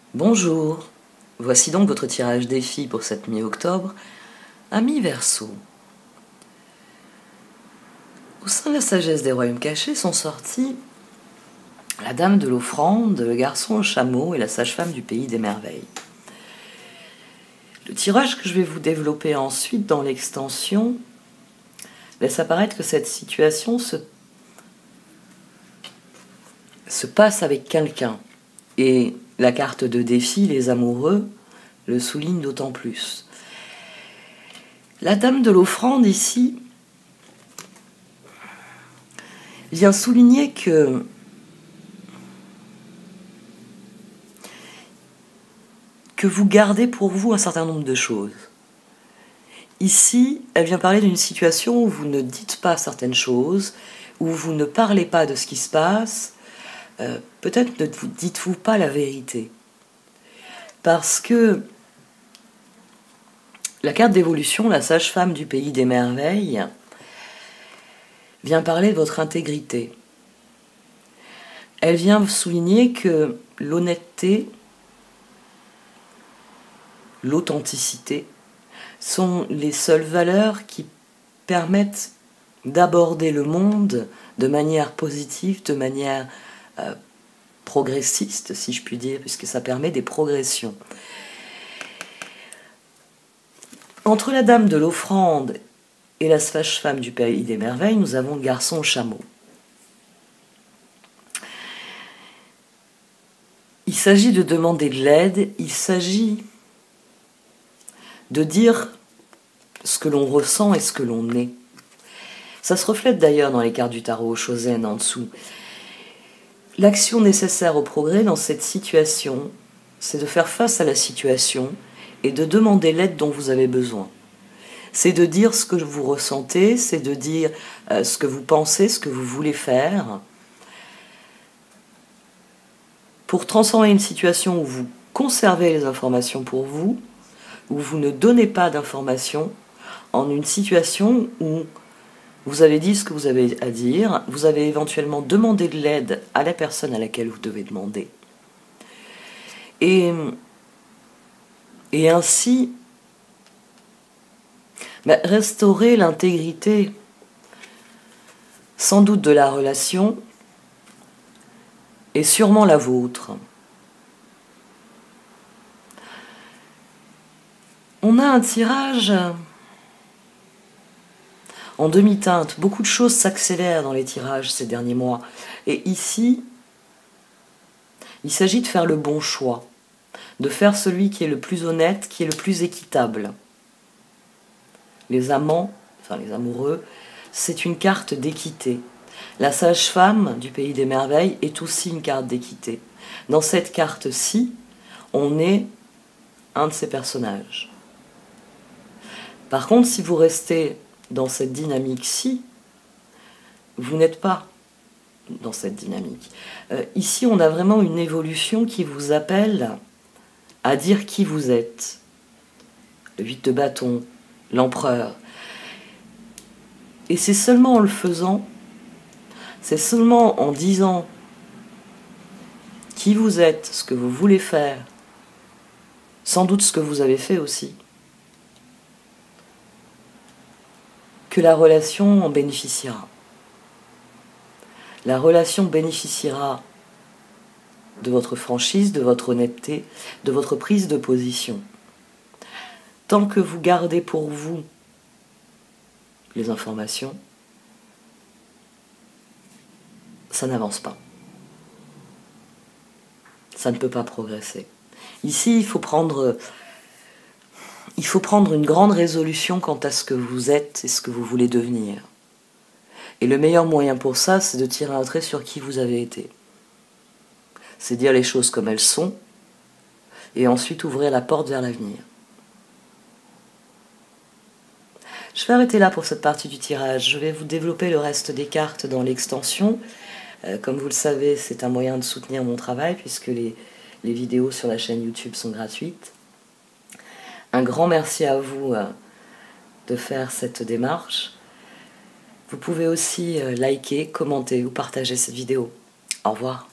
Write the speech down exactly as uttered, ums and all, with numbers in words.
Bonjour, voici donc votre tirage défi pour cette mi-octobre. Amis Verseau. Au sein de la sagesse des royaumes cachés sont sortis la dame de l'offrande, le garçon au chameau et la sage-femme du pays des merveilles. Le tirage que je vais vous développer ensuite dans l'extension laisse apparaître que cette situation se, se passe avec quelqu'un. Et la carte de défi, les amoureux, le souligne d'autant plus. La dame de l'offrande ici vient souligner que que vous gardez pour vous un certain nombre de choses. Ici, elle vient parler d'une situation où vous ne dites pas certaines choses, où vous ne parlez pas de ce qui se passe, euh, peut-être ne vous dites-vous pas la vérité. Parce que la carte d'évolution, la sage-femme du pays des merveilles, vient parler de votre intégrité. Elle vient souligner que l'honnêteté, l'authenticité sont les seules valeurs qui permettent d'aborder le monde de manière positive, de manière euh, progressiste, si je puis dire, puisque ça permet des progressions. Entre la dame de l'offrande et la sage-femme du pays des merveilles, nous avons le garçon au chameau. Il s'agit de demander de l'aide, il s'agit de dire ce que l'on ressent et ce que l'on est. Ça se reflète d'ailleurs dans les cartes du tarot Shozen en dessous. L'action nécessaire au progrès dans cette situation, c'est de faire face à la situation et de demander l'aide dont vous avez besoin. C'est de dire ce que vous ressentez, c'est de dire euh, ce que vous pensez, ce que vous voulez faire, pour transformer une situation où vous conservez les informations pour vous, où vous ne donnez pas d'informations, en une situation où vous avez dit ce que vous avez à dire, vous avez éventuellement demandé de l'aide à la personne à laquelle vous devez demander. Et, et ainsi, ben, restaurer l'intégrité, sans doute de la relation, et sûrement la vôtre. On a un tirage en demi-teinte. Beaucoup de choses s'accélèrent dans les tirages ces derniers mois. Et ici, il s'agit de faire le bon choix, de faire celui qui est le plus honnête, qui est le plus équitable. Les amants, enfin les amoureux, c'est une carte d'équité. La sage-femme du pays des merveilles est aussi une carte d'équité. Dans cette carte-ci, on est un de ces personnages. Par contre, si vous restez dans cette dynamique-ci, vous n'êtes pas dans cette dynamique. Euh, ici, on a vraiment une évolution qui vous appelle à dire qui vous êtes. Le huit de bâton, l'empereur. Et c'est seulement en le faisant, c'est seulement en disant qui vous êtes, ce que vous voulez faire, sans doute ce que vous avez fait aussi, que la relation en bénéficiera. La relation bénéficiera de votre franchise, de votre honnêteté, de votre prise de position. Tant que vous gardez pour vous les informations, ça n'avance pas. Ça ne peut pas progresser. Ici, il faut prendre... Il faut prendre une grande résolution quant à ce que vous êtes et ce que vous voulez devenir. Et le meilleur moyen pour ça, c'est de tirer un trait sur qui vous avez été. C'est dire les choses comme elles sont, et ensuite ouvrir la porte vers l'avenir. Je vais arrêter là pour cette partie du tirage. Je vais vous développer le reste des cartes dans l'extension. Euh, comme vous le savez, c'est un moyen de soutenir mon travail, puisque les, les vidéos sur la chaîne YouTube sont gratuites. Un grand merci à vous euh, de faire cette démarche. Vous pouvez aussi euh, liker, commenter ou partager cette vidéo. Au revoir.